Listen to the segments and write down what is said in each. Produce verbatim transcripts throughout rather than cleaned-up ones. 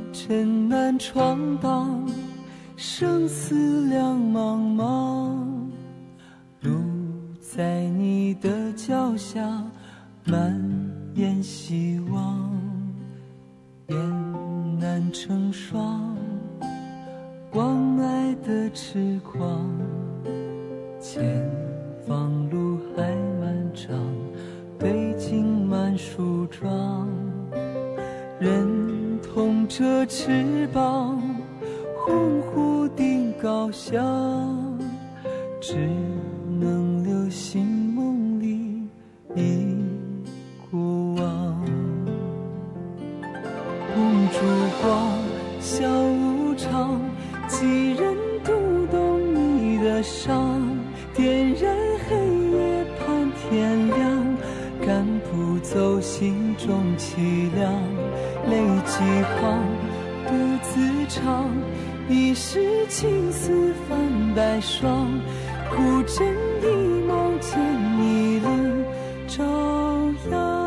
真难闯荡，生死两茫茫。路在你的脚下蔓延希望，眼难成双，望爱的痴狂。前方路还漫长，北京满树桩，人同着翅膀，鸿鹄定高翔，只能留心梦里一过往。红烛光，小无常，几人读懂你的伤，点燃黑夜盼天亮，赶不走心中凄凉，泪几行独自唱，一世青丝泛白霜，孤枕一梦见你轮朝阳。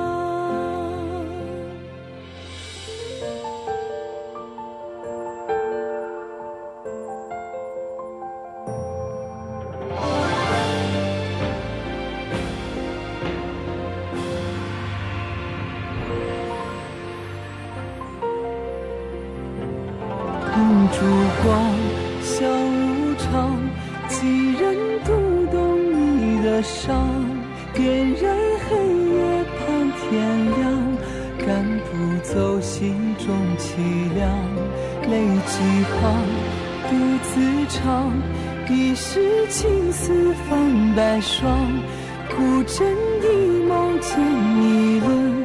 红烛光，小无常，几人读懂你的伤，点燃黑夜盼天亮，赶不走心中凄凉，泪几行独自唱，一世青丝泛白霜，孤枕一梦见你轮